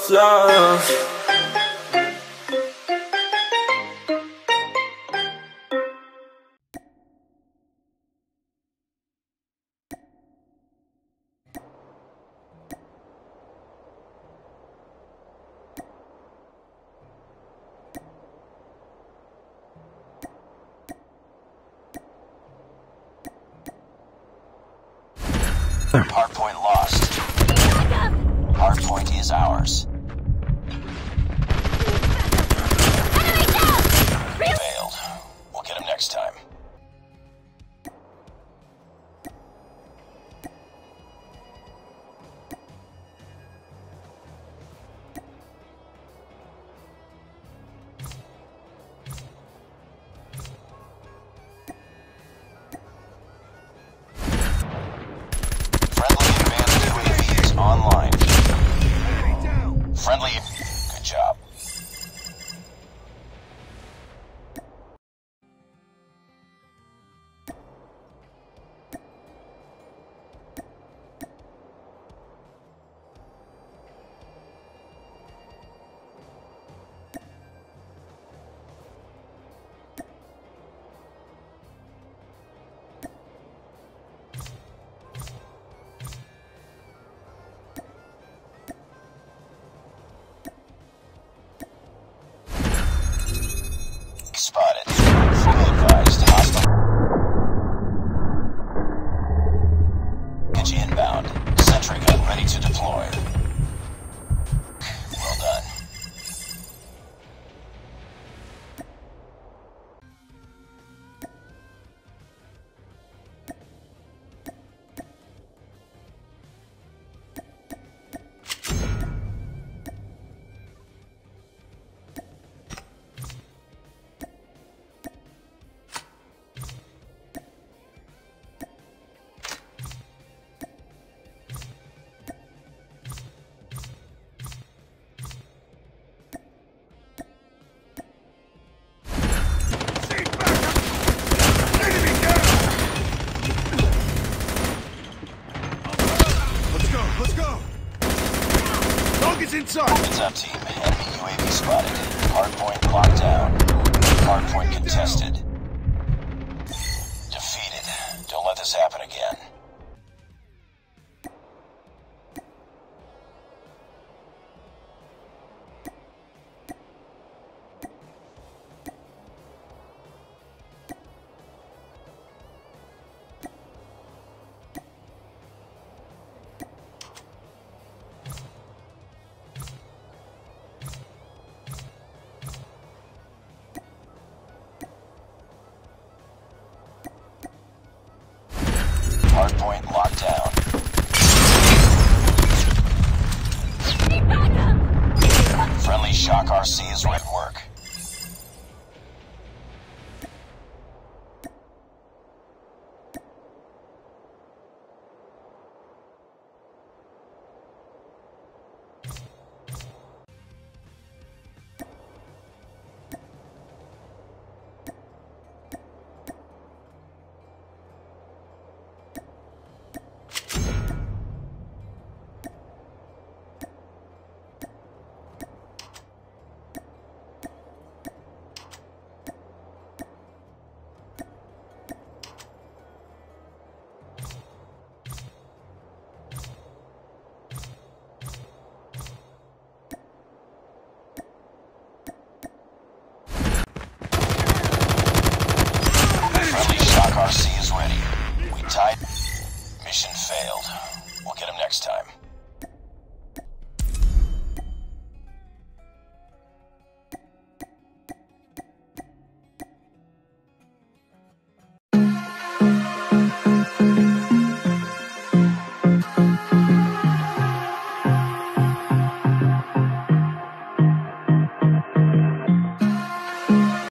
tough love. Hardpoint lost. Hardpoint is ours. Failed. We'll get him next time. Online. Friendly. Good job. Spotted. Fully advised. Hostile. Package inbound. Sentry gun ready to deploy. Well done. Let's go! Dog is inside! Heads up, team. Enemy UAV spotted. Hardpoint locked down. Hardpoint contested. Defeated. Don't let this happen again.